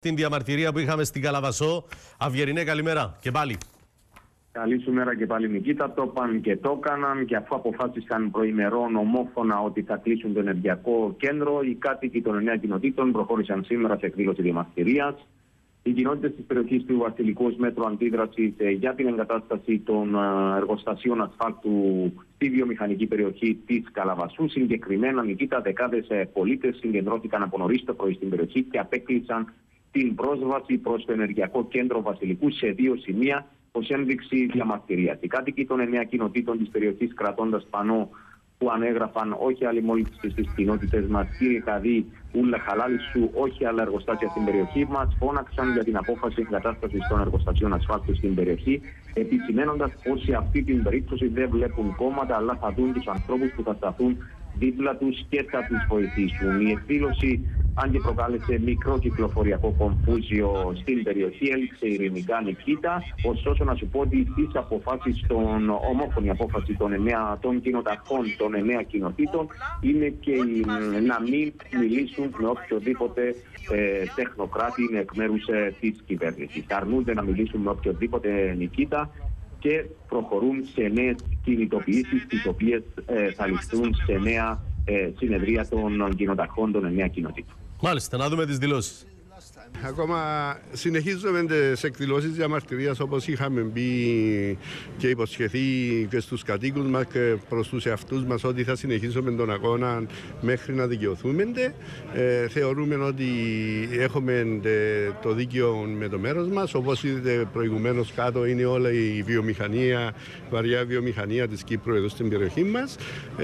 Την διαμαρτυρία που είχαμε στην Καλαβασσό. Αυγερινέ, καλημέρα και πάλι. Καλή σου μέρα και πάλι, Νικήτα. Το παν και το έκαναν, και αφού αποφάσισαν προημερών ομόφωνα ότι θα κλείσουν το ενεργειακό κέντρο, οι κάτοικοι των 9 κοινοτήτων προχώρησαν σήμερα σε εκδήλωση διαμαρτυρίας. Οι κοινότητες της περιοχής του Βασιλικού ως μέτρο αντίδρασης για την εγκατάσταση των εργοστασίων ασφάλτου στη βιομηχανική περιοχή της Καλαβασσού. Συγκεκριμένα, Νικήτα, δεκάδες πολίτες συγκεντρώθηκαν από νωρίς το πρωί στην περιοχή και απέκλεισαν την πρόσβαση προς το ενεργειακό κέντρο Βασιλικού σε 2 σημεία ως ένδειξη διαμαρτυρίας. Οι κάτοικοι των 9 κοινοτήτων της περιοχής, κρατώντας πανό που ανέγραφαν «Όχι άλλη μόλυνση στις κοινότητες μας, κύριε Καδί, ούλα χαλάλη σου, όχι άλλα εργοστάσια στην περιοχή μας», φώναξαν για την απόφαση εγκατάστασης των εργοστασίων ασφάλτου στην περιοχή, επισημαίνοντας πως σε αυτή την περίπτωση δεν βλέπουν κόμματα, αλλά θα δουν τους ανθρώπους που θα σταθούν δίπλα τους και θα τους βοηθήσουν. Η εκδήλωση, αν και προκάλεσε μικρό κυκλοφοριακό κομφούζιο στην περιοχή, έληξε ειρηνικά, Νικήτα. Ωστόσο, να σου πω ότι στις αποφάσεις ομόφωνη απόφαση των κοινοταχών των 9 κοινοτήτων είναι και να μην μιλήσουν με οποιοδήποτε τεχνοκράτη είναι εκ μέρους της κυβέρνησης. Αρνούνται να μιλήσουν με οποιοδήποτε, Νικήτα, και προχωρούν σε νέες κινητοποιήσεις, τις οποίες θα ληφθούν σε νέα συνεδρία των κοινοταχών των 9 κοινοτήτων. Μάλιστα, να δούμε τις δηλώσεις. Ακόμα συνεχίζουμε τις εκδηλώσεις διαμαρτυρίας, όπως είχαμε μπει και υποσχεθεί και στους κατοίκους μας και προς τους εαυτούς μας ότι θα συνεχίσουμε τον αγώνα μέχρι να δικαιωθούμε. Θεωρούμε ότι έχουμε το δίκαιο με το μέρος μας. Όπως είδατε προηγουμένως, κάτω είναι όλα η βιομηχανία, βαριά βιομηχανία της Κύπρου εδώ στην περιοχή μας.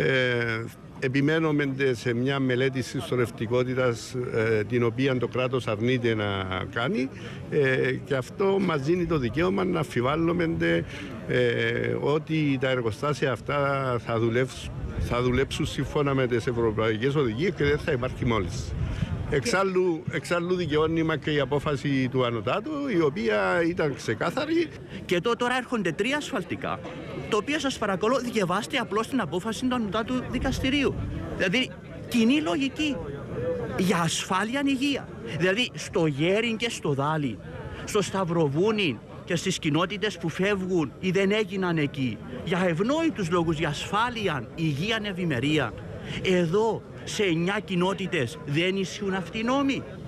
Επιμένουμε σε μια μελέτη συσσωρευτικότητας την οποία το κράτος αρνείται να κάνει, και αυτό μας δίνει το δικαίωμα να αμφιβάλλουμε ότι τα εργοστάσια αυτά θα δουλέψουν σύμφωνα με τις ευρωπαϊκές οδηγίες και δεν θα υπάρχει μόλυνση. Εξάλλου δικαιώνει μας και η απόφαση του Ανωτάτου, η οποία ήταν ξεκάθαρη. Και τώρα έρχονται 3 ασφαλτικά, το οποίο σας παρακαλώ διαβάστε απλώς την απόφαση του Ανωτάτου Δικαστηρίου. Δηλαδή κοινή λογική για ασφάλεια υγεία. Δηλαδή στο Γέριν και στο Δάλι, στο Σταυροβούνι και στις κοινότητες που φεύγουν ή δεν έγιναν εκεί, για ευνόητους λόγους, για ασφάλεια, υγεία, ευημερία. Εδώ σε 9 κοινότητες δεν ισχύουν αυτοί οι νόμοι.